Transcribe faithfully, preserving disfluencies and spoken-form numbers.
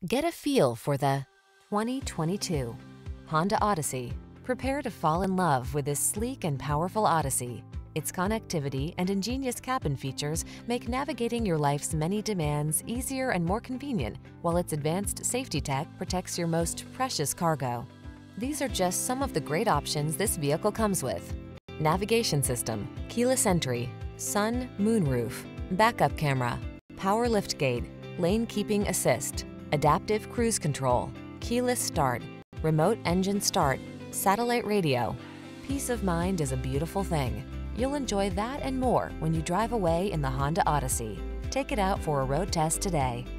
Get a feel for the twenty twenty-two Honda Odyssey. Prepare to fall in love with this sleek and powerful Odyssey. Its connectivity and ingenious cabin features make navigating your life's many demands easier and more convenient, while its advanced safety tech protects your most precious cargo. These are just some of the great options this vehicle comes with: navigation system, keyless entry, sun, moonroof, backup camera, power liftgate, lane keeping assist, adaptive cruise control, keyless start, remote engine start, satellite radio. Peace of mind is a beautiful thing. You'll enjoy that and more when you drive away in the Honda Odyssey. Take it out for a road test today.